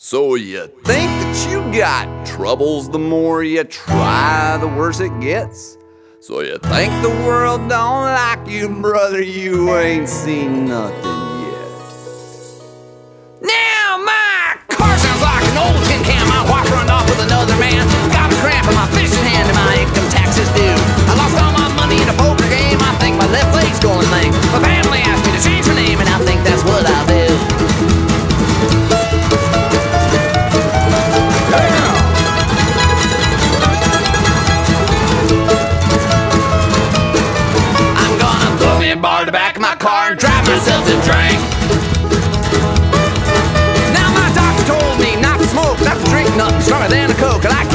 So you think that you got troubles the more you try, the worse it gets? So you think the world don't like you, brother, you ain't seen nothing yet. Now my car sounds like an old tin can. My wife run off with another man. Got a cramp in my fishing hand and my income tax is due. I lost all my money in a poker game. I think my left leg's going lame. My family asked me to change my name and I think that's what I'll do. I'm gonna put me a bar in the back of my car and drive myself to drink. Now my doctor told me not to smoke, not to drink nothing stronger than a Coke. And I